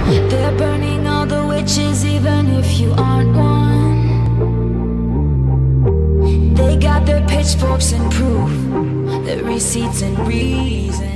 They're burning all the witches, even if you aren't one. They got their pitchforks and proof, their receipts and reason.